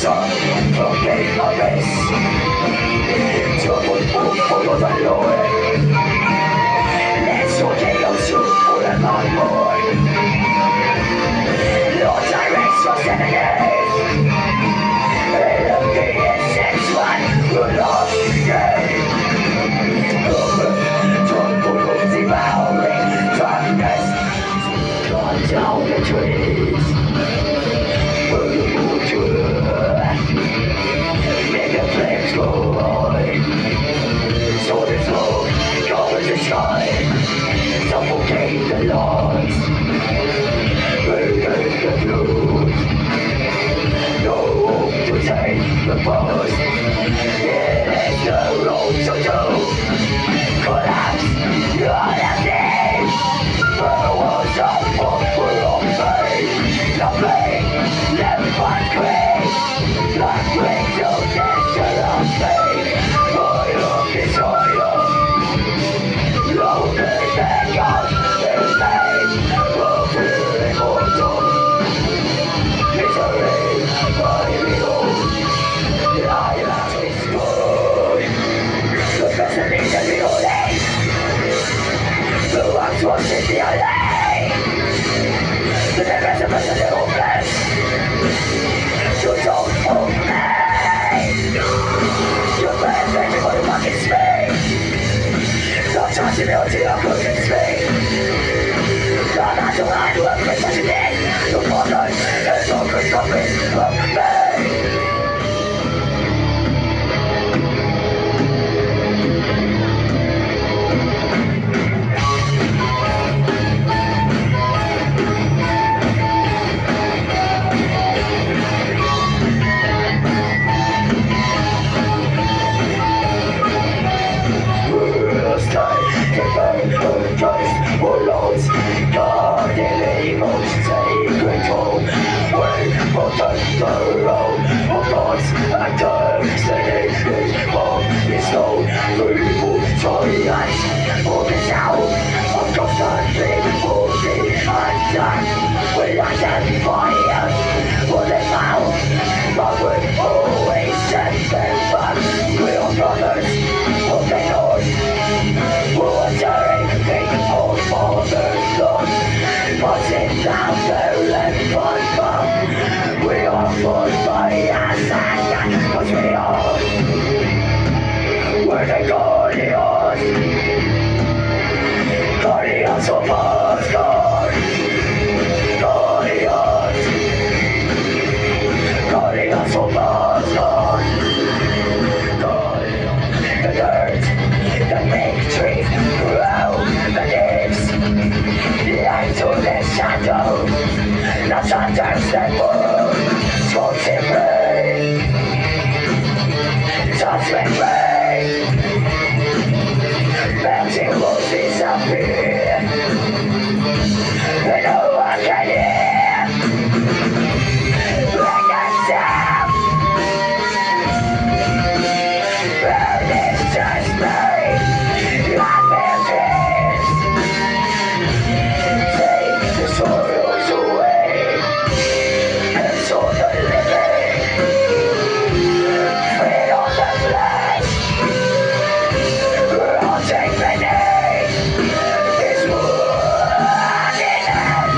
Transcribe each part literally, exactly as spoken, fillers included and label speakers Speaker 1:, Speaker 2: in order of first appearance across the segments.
Speaker 1: Son forget my best. Chưa một phút không có phải lỗi. Let's go take a soup for the night boy. Your direction set again. Enemy is six one. Good luck again. Trong một lúc gì bao lên darkness. Gone down the trees. Will you move to make the flames go on? So the smoke covers the sky. Suffocate the lights. Burn the blues. No hope to take the past. It is the road to do. Collapse, not a day. The walls are full of pain. The flame left but great. Like wind of nature of pain. My love desire. Love me back out in pain. Love will immortal. Misery, my behold. I am destroyed. The fascination beholding. The rocks was in the alley. The tempest of the little flesh. You don't own me. You're bad, baby, for the fucking space. The possibility of losing space. The natural line to a place such a day. The modern and no good company of me. Warlords, guarding the most sacred home. We protect the road of gods and destinies of its own people. Giants for the sound of constantly moving undone. We identify us for the sound, but we always send them back. We are brothers of the north. Who are tearing people for their sons, passing down their left front. We are fought by assassin, cause we are. We're the guardians. Guardians of Asgard. Guardians. Guardians of Asgard. Guardians. The dirt. The big trees grow the leaves. Into the shadows. The thunders that move. Smoke and rain. Touch and rain. Melting will disappear. And no one can hear. Like a sound. Burn is just made. Like mountains. Take the sorrows away. And so the living. Feed on the flesh. I'll take the name. This woundedness.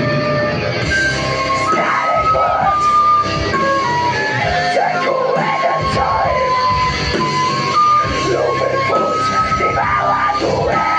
Speaker 1: Static books. Take away the time. Looping fools devour the way.